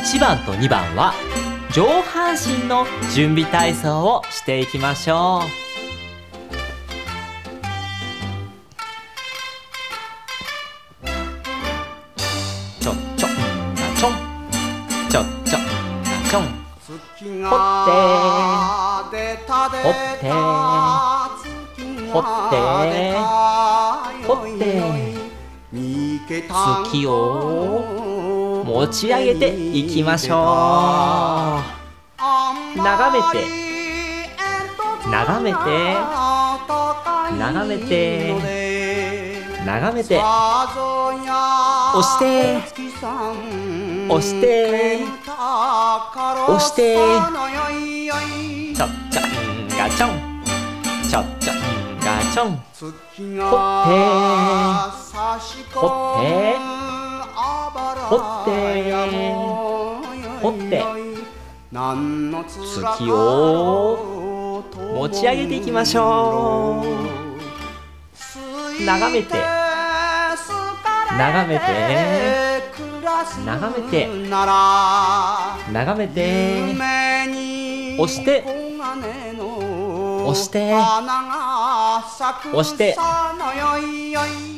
1番と2番は上半身の準備体操をしていきましょう。ちょちょんがちょん、ちょちょんがちょん、ほってほってほってほって月を持ち上げていきましょう。眺めて眺めて眺めて眺めて、押して押して押して、ちょちょんがちょん、ちょちょんがちょん、ほってほってほってほって月を持ち上げていきましょう。眺めて眺めて眺めて眺めて、押して押して押して。